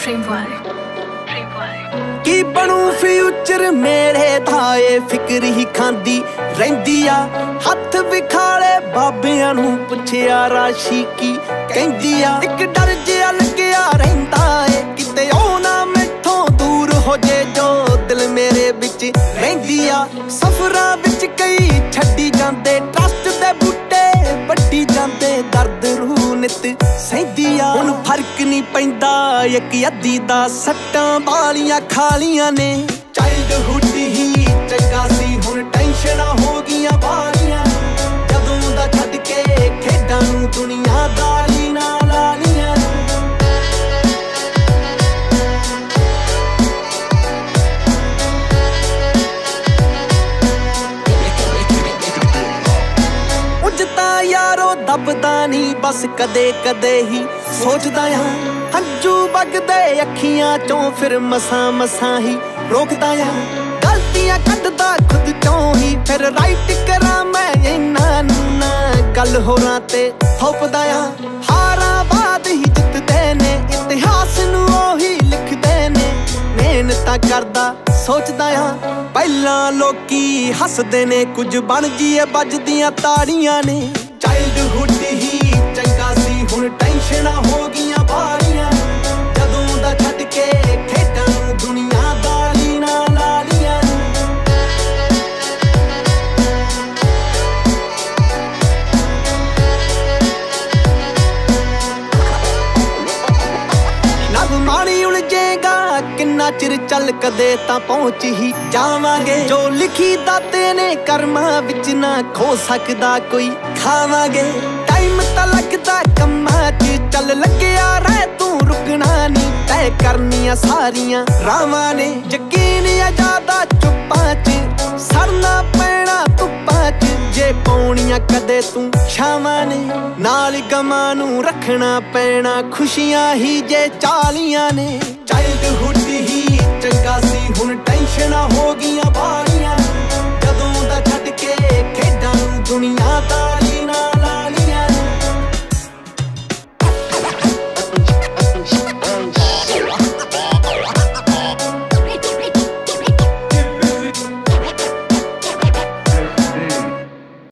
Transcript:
की बनू फ्यूचर मेरे धाए फिक्र ही खांदी रहिंदी आ हथ विखाले बाबियां नू पुछया राशि की कहंदी आ इक डर जिहा लग्या रहिंदा ए किते ओ ना मैथों दूर हो जे जो दिल मेरे विच रहिंदी आ सफरां विच कई छड्डी जांदे ट्रस्ट दे बूटे वड्डी जांदे दर्द रूह नित सहिंदी आ हुण फर्क नहीं पैंदा इक अद्धी दा सट्टां वालियां खालियां ने चाइल्डहुड ही चंगा सी हुण टेंशनां हो गईयां वालियां जदों दा छड्ड के खेडां नूं दुनियादारी नाल लालियां उजता यारो दबदा नहीं बस कदे कदे ही सोचदा आ हंजू बगदे अखियां चों फिर मसां मसां ही रोकदा आ गलतियां कटदा खुद चों ही फिर राइट करा मैं इन्हां नूं ना गल होरां ते थोपदा आ हारां बाद ही जितदे ने इतिहास नूं ओही लिखदे ने मेहनतां करदा सोचदा आ पहलां लोकी हसदे ने कुछ बन जीए बजदियां ताड़ियां ने चाइल्डहुड ही चंगा सी हुण टेंशनां हो गईयां भारियां जदों दा छड्ड के खेडां नूं दुनियादारी नाल लालियां नभ माणी उलझेगा किन्ना चिर चल कदे तां पहुंच ही जावांगे जो लिखी दाते ने कर्मां विच ना खो सकदा कोई खावांगे टाइम तां लगदा कम्मां च चल लग्या रह तू रुकना नहीं तय करनियां सारियां रावां ने यकीन आ जादा चुप्पां च सड़ना पैना धुप्पां च जे पौणियां कदे तू छावां ने नाल गमां नूं रखना पैना खुशियां ही जे चालियां ने चाइल्डहुड ही चंगा सी हुण टेंशनां